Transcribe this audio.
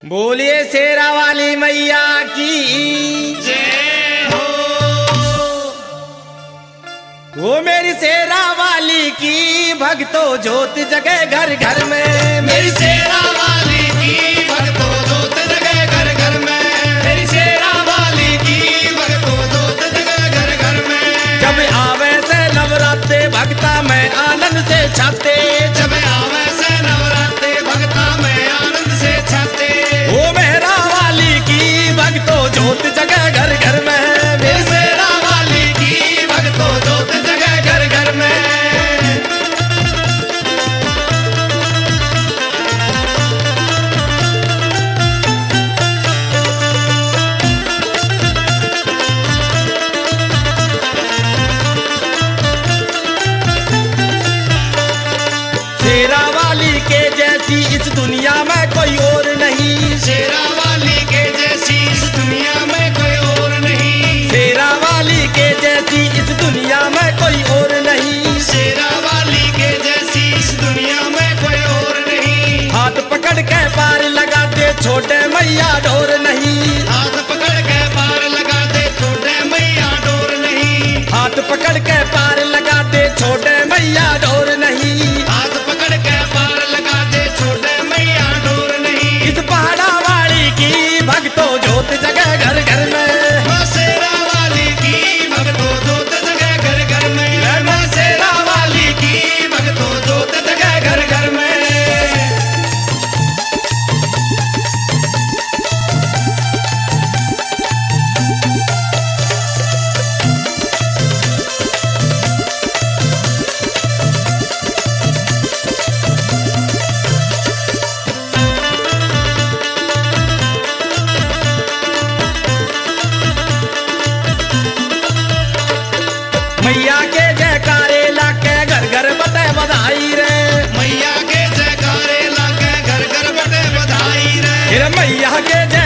बोलिए शेरा वाली मैया की जय हो। वो मेरी शेरा वाली की भक्तों ज्योत जगे घर घर में। मेरी शेरा वाली की भक्तों जोत जगे घर घर में। मेरी शेरा वाली की भक्तों जोत जगे घर घर में। जब आवे से नवरात्रे भक्ता में आनंद से छाते। जब आवे से नवरात्रे भक्ता में आनंद से छाते। वो मेरा वाली की भक्तों ज्योत जगे घर घर में। मेरी शेरा वाली की भक्तों जोत जगे घर घर में। शेरा वाली के जैसी इस दुनिया में कोई और नहीं। शेरा वाली के जैसी इस दुनिया में कोई और नहीं। शेरा वाली के जैसी इस दुनिया में कोई और नहीं। शेरा वाली के जैसी इस दुनिया में कोई और नहीं। हाथ पकड़ के पार लगा दे छोटे मैया डोर नहीं। हाथ पकड़ के पार लगा दे छोटे मैया डोर नहीं। हाथ पकड़ के पार लगा दे छोटे मैया डोर नहीं। हाथ पकड़ के पार लगा दे छोटे मैया डोर नहीं। इस पहाड़ा वाली की भक्तों ज्योत जगह घर घर में। माँ शेरा वाली की भक्तों जोत जगह घर घर में। माँ शेरा वाली की भक्तों जोत जगह घर घर में। मैया के जयकारे लाके घर घर बटे बधाई रे। मैया के जयकारे लाके घर घर बटे बधाई रे। फिर मैया के